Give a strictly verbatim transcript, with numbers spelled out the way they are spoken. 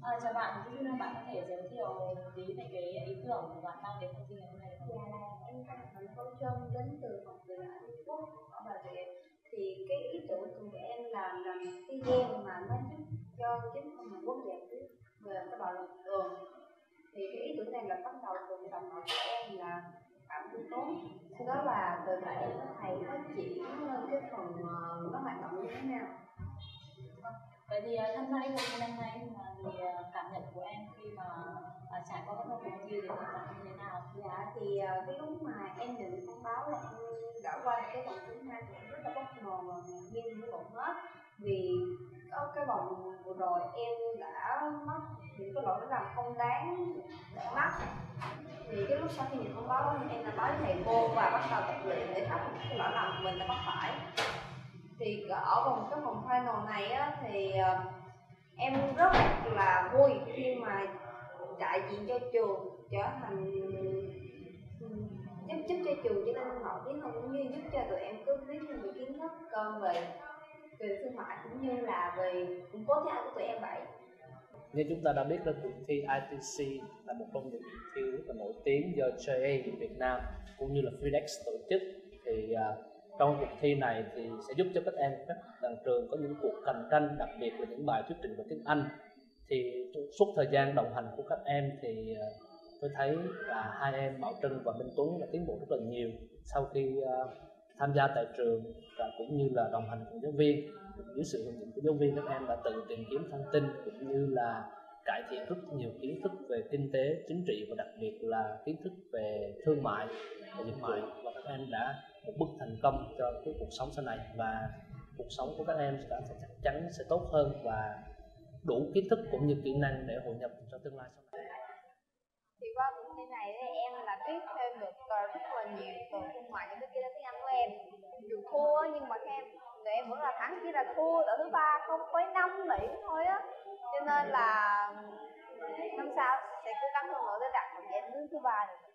À, chào bạn, thì xin bạn có thể giới thiệu một tí về cái ý tưởng của bạn mang đến công ty ngày hôm nay được không? Dạ là em tên là Phạm Công Trân, đến từ học viện Anh Quốc ở Bà Rịa. Thì cái ý tưởng của em là làm cái game mà nó giúp cho chính phủ Hàn Quốc giải quyết về cái bạo lực đường. Thì cái ý tưởng này là bắt đầu từ cái đồng đội của em là Phạm Duy Tốn. Sau đó là từ là em với thầy phát triển lên cái phần uh, nó hoạt động như thế nào. Vậy thì tham gia cái cuộc thi năm nay mà thì cảm nhận của em khi mà à, trải qua các cuộc thi thì cảm giác như thế nào? Dạ thì cái lúc mà em nhận thông báo là em đã qua được cái vòng thứ hai thì em rất là bất ngờ và ngạc nhiên với vòng hết, vì có cái vòng vừa rồi em đã mắc những cái lỗi làm không đáng để mắc. Thì cái lúc sau khi nhận thông báo em đã nói thầy cô và bắt đầu tập luyện để khắc phục cái lỗi lầm của mình đã mắc phải. Thì ở vòng cái vòng final này á, thì em rất là vui khi mà đại diện cho trường trở thành giúp giúp cho trường trở nên nổi tiếng hơn, cũng như giúp cho tụi em có biết thêm về kiến thức uh, về về thương mại cũng như là về củng cố tiếng Anh của tụi em vậy. Như chúng ta đã biết là cuộc thi i tê xê là một trong những cuộc thi rất là nổi tiếng do gi a Việt Nam cũng như là FedEx tổ chức. Thì uh, trong cuộc thi này thì sẽ giúp cho các em các đàn trường có những cuộc cạnh tranh, đặc biệt là những bài thuyết trình về tiếng Anh. Thì suốt thời gian đồng hành của các em thì uh, tôi thấy là hai em Bảo Trân và Minh Tuấn đã tiến bộ rất là nhiều sau khi uh, tham gia tại trường và cũng như là đồng hành cùng giáo viên. Dưới sự hướng dẫn của giáo viên, các em đã tự tìm kiếm thông tin cũng như là cải thiện rất nhiều kiến thức về kinh tế, chính trị và đặc biệt là kiến thức về thương mại và dịch vụ, và các em đã một bước thành công cho cái cuộc sống sau này, và cuộc sống của các em sẽ chắc chắn sẽ tốt hơn và đủ kiến thức cũng như kỹ năng để hội nhập trong tương lai sau này. Thì qua cuộc thi này em là biết thêm được rất là nhiều từ thương mại những cái kỹ năng tiếng Anh của em. Dù thua nhưng mà em tụi em vẫn là thắng, chỉ là thua ở thứ ba không với năm lỉ thôi á, cho nên là năm sau sẽ cố gắng hơn nữa để đạt được giải đứng thứ ba được.